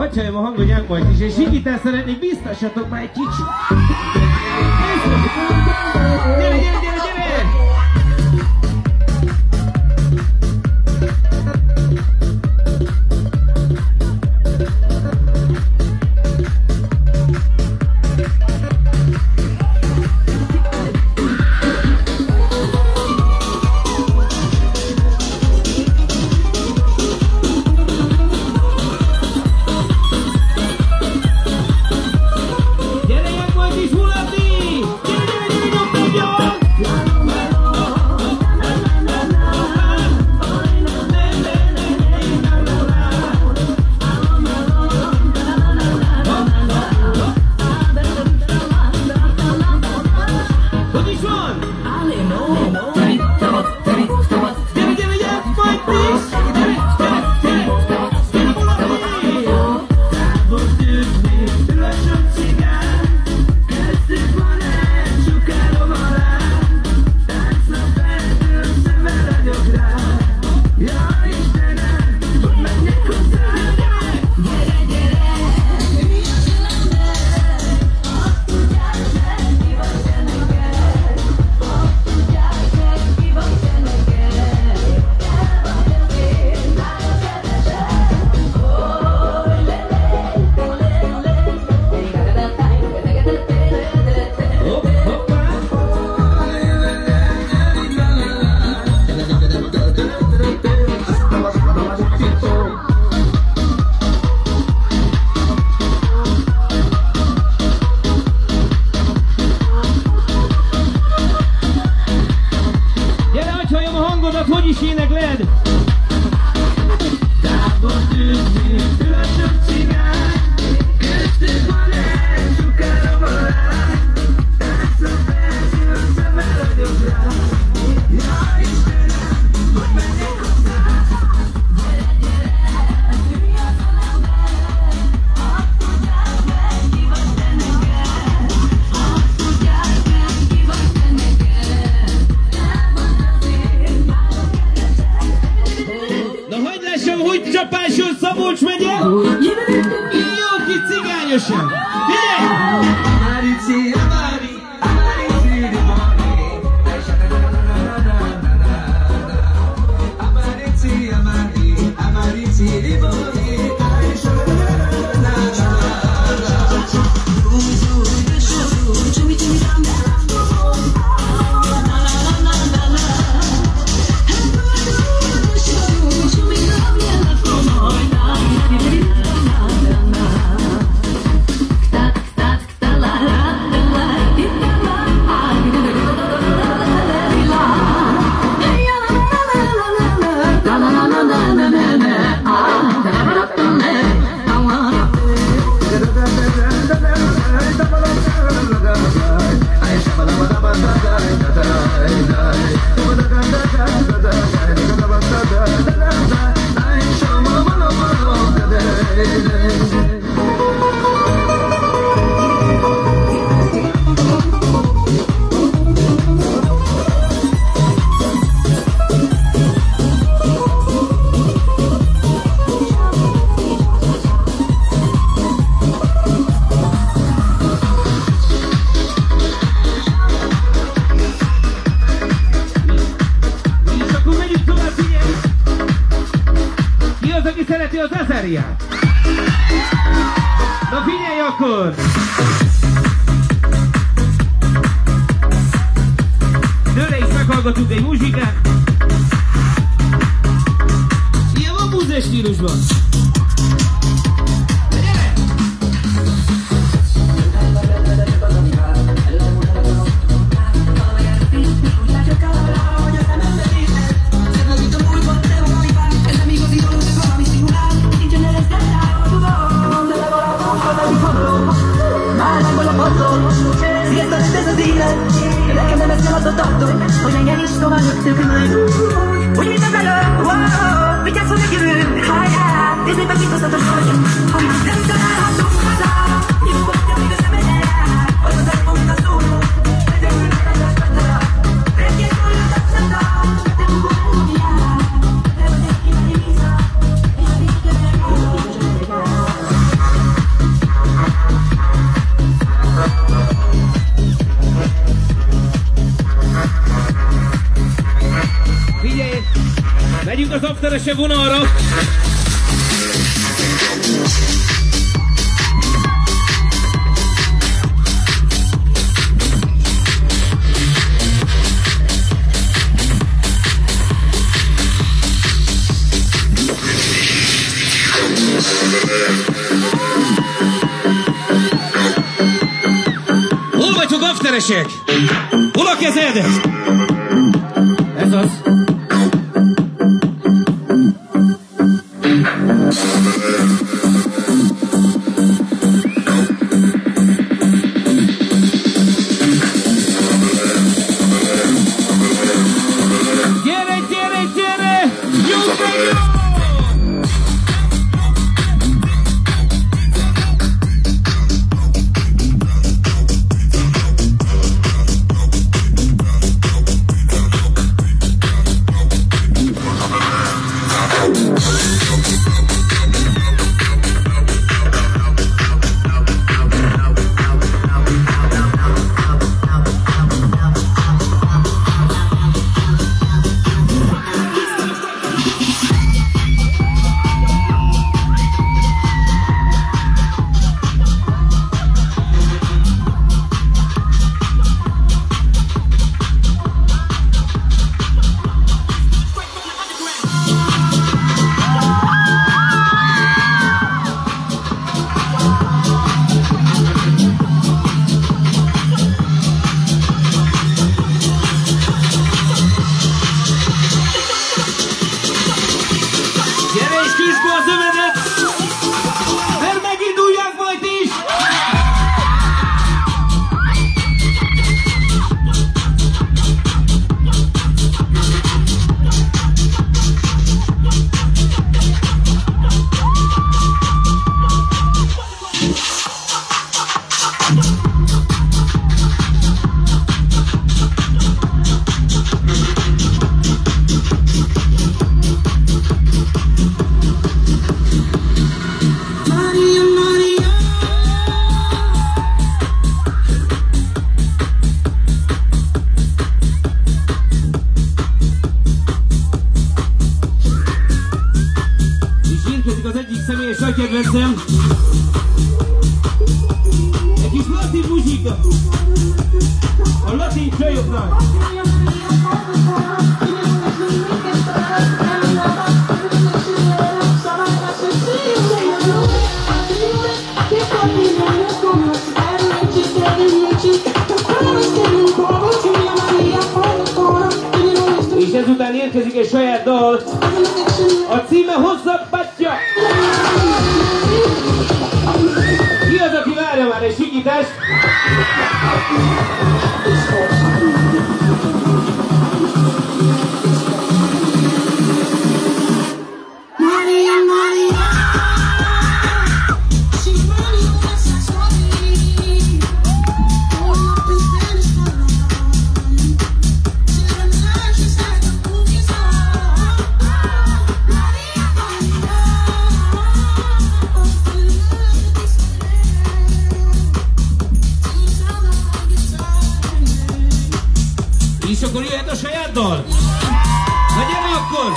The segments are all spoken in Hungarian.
Hagyjam a hangot nyakbajt is, és higgyétel szeretnék, biztassatok már egy kicsit. Gyere, gyere, gyere, gyere! Hogy is énekled? Távol tűzni, lassabb cigány, köztük van egy sokára valány, tánca felső, szemben vagyok rá. Ja Istenem, hogy menjek hozzá. Gyere, gyere, ülj az alemben, hadd tudják meg, ki vagy te nekem. Hadd tudják meg, ki vagy te nekem. Na hagyd lássam, hogy csapáson Szabolcs megye! Jó kis cigányosan! Figyelj! Amarici, amari, amarici, amarici, amari, amarici, szereti az Azeriát? Na figyelj akkor! Tőle is meghallgatunk egy muzsikát. Ilyen van búzes stílusban. Nekem nem ezt az attól, hogy engem is tovább jöttök majd. Úgy mit az elő, wow, vigyázz, hogy jövő, hájjá, nézzék meg, mit hoztatok vagy. Ha már nem találhatunk haza, nyugodj, amíg az ember eljár, az az elmó, mint a szóló, egyedül megtalálás megtalál. Reggel jól a szata, de úgy jár, de vagy egy kívánni vissza, és a végig jönnek úgy. afterese vonalra. Hol vagytok, afteresek? Hol a kezed? Ez az. Kedvencem, egy kis latin muzsika, a latin csajoknak. És ezután érkezik egy saját dal, a címe Hosszabb Batya. Ki az, aki várja már egy sikítást? És akkor jöhet a saját dal? Na gyere akkor!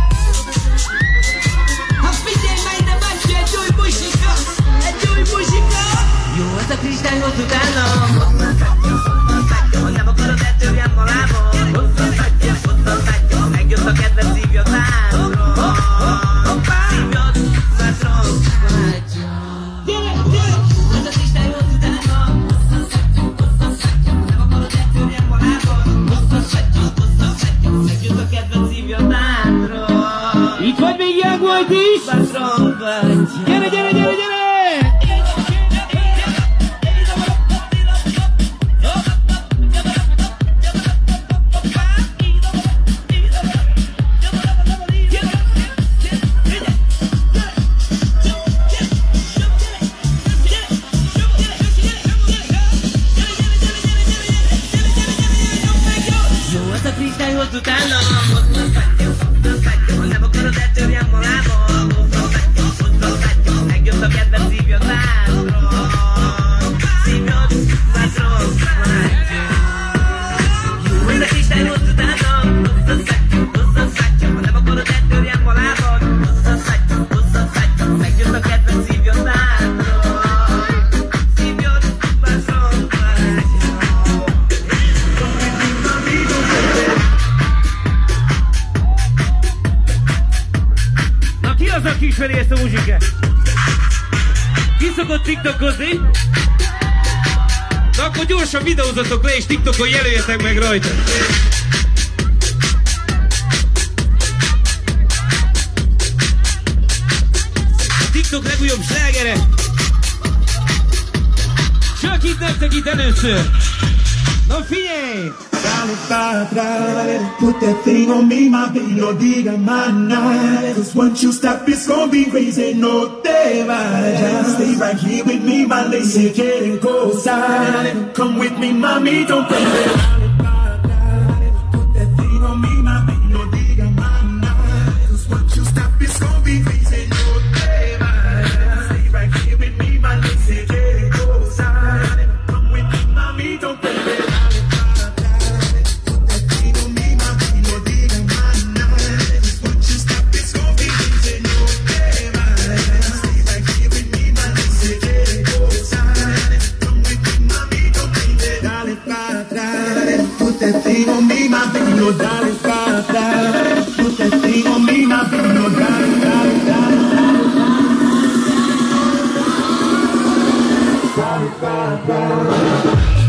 Ha figyelj meg, de bácsi, egy új muzsika! Egy új muzsika! Jó, az a kristályhoz utálom! Ha nem akarod, eltörjem a lábam! Hozzá, megjött a kedvenc szívja támról! Szívjad, bátron! Gyere, gyere! Az a kristályhoz utálom! Nem akarod, eltörjem a lábam! Megjött a kedvenc szívja támról! Itt vagy még Young White is? Bátron vagy! Gyere, gyere, gyere, gyere! Nem akarod, eltörjem a lábam! Megjött a látod? Hozza fegyt, meggyőzd a kedvenc szívjadától. Szívjad, bászom, Na ki az, aki ismeri ezt a muzsikát? Ki szokott tiktokozni? Na akkor gyorsan videózatok le és TikTokon jelöljetek meg rajta. A TikTok legújabb slágere. Csak itt nektek itt először. Na figyelj! Dale pa' atrás, put that thing on me, my baby, no diga más nada. 'Cause once you stop, it's gonna be crazy, no te vayas. Stay right here with me, my lady, quieren gozar. Come with me, mami, don't play it. Dale pa' atrás, put that thing on me, my baby, no diga más nada. 'Cause once you stop, it's gonna be crazy, no te vayas. Stay right here with me, my lady, quieren gozar. Come with me, mami, don't play it. That thing on me, my baby, no dale pa' atrás. Put that thing on me, my baby, no dale, dale, dale, dale. Dale pa' atrás.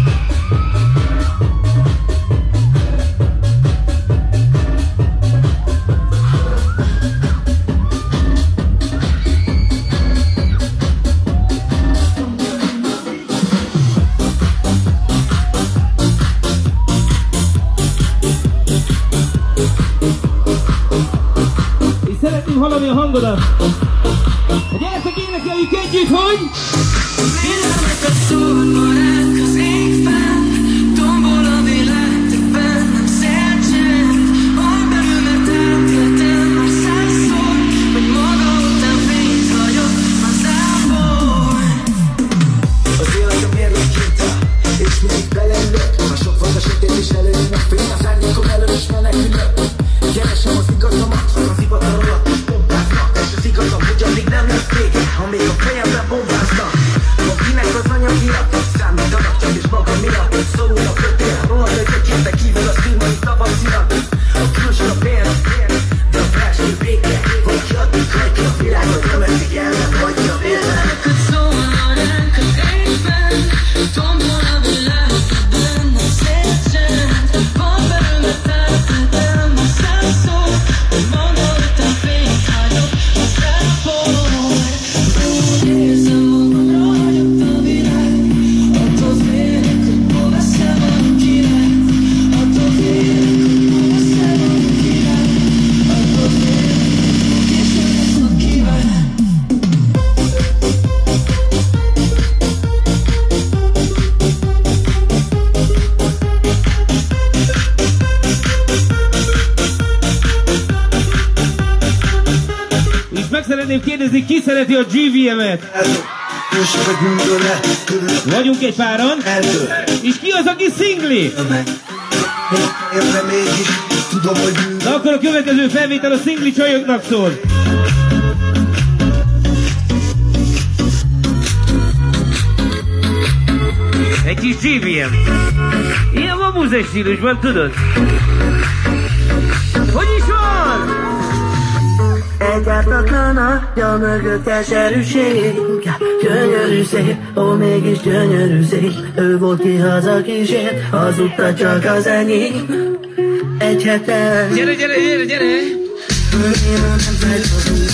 Hallani a hangodat! Gyertek, énekeljük együtt, hogy... Villámlik a szórbarát az égben, tombol a világ, te bennem szélcsend. Hol belül, mert átéltem már 100-szor, hogy maga után fényt hagyott hazából. Az életem mérlek hinta, és mindig belelök. Ha sok volt a sötét és előjön a fény, az árnyékom elől is menekülök. Keresem az igazamat, az ivatarolat és bombáznak. És az igazam, hogy addig nem lesz vége, amíg a fejemben bombáznak. Van kinek az anyagja, számítanak csak és maga miatt. Szorul a kötél, rohadt egy egyébben kívül a színai tavaszinak. A külső a pénz, de a belső béke. Hogy addig hagyja a világot, nem eszik el, nem hagyja a vélem. Neked szólna ránk az égben, tombol a világ, te bennem szélcsend. Van belül, mert átéltem már 100-szor, hogy maga után fényt hagyott hazából. Úgy érzem magam, ragyott a világ, attól félek, hogy hol veszem a király. Attól félek, hogy hol veszem a király. Attól félek, hogy későn lesz a király. És meg szeretném kérdezni, ki szereti a GVM-et? Vagyunk egy páran. És ki az, aki szingli? Na akkor a következő felvétel a szingli csajoknak szól. Egy kis GVM. Ilyen van múzes stílusban, tudod? Hogy is van? Egyáltalán adja mögött keserűség. Gyönyörű szép, ó mégis gyönyörű szép. Ő volt ki haza kísért, hazudta csak az enyém. Egy hete. Gyere, gyere, gyere, gyere! Én nem felszabunk.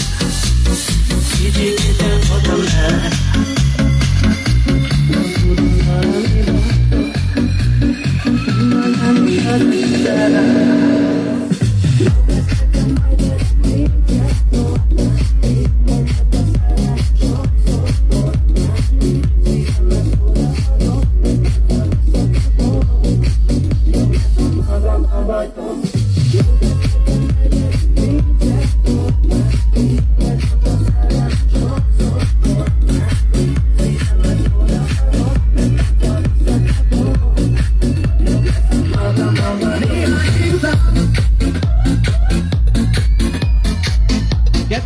Kicsikiten voltam el. Nem tudom valamiben. Nem is az minden.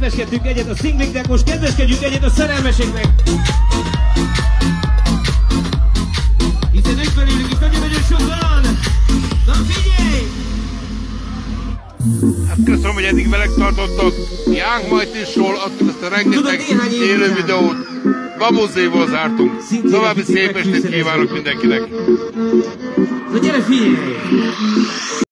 kedveskedtünk egyet a szingliknek, most kedveskedjünk egyet a szerelmeseknek. Hiszen ők felélünk is nagyon-nagyon sokan. Na figyelj! Hát köszönöm, hogy eddig velek tartottak. Young Mighty-sról adtuk ezt a rengeteg élő videót. Gamozéval zártunk. További szép estét kívánok mindenkinek. Na gyere, figyelj!